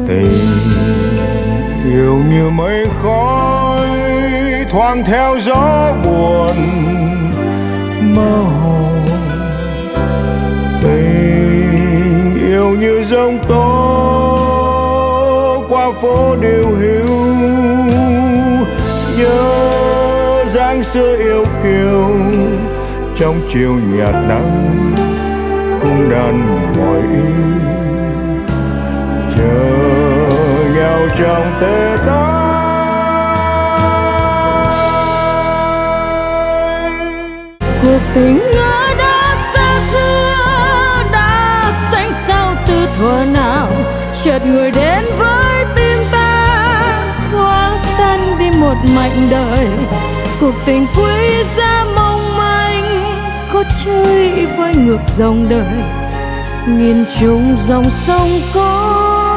Tình yêu như mây khói thoáng theo gió buồn mơ hồ. Tình yêu như giông tố qua phố điều hiu, nhớ dáng xưa yêu kiều trong chiều nhạt nắng cung đàn mỏi ý, chờ nhau trong tết ái. Cuộc tình ngỡ đã xa xưa, đã xanh sao từ thuở nào, chợt người đến với tim ta, xóa tan đi một mảnh đời. Cuộc tình quý giá mong manh, có chơi với ngược dòng đời, nhìn chung dòng sông có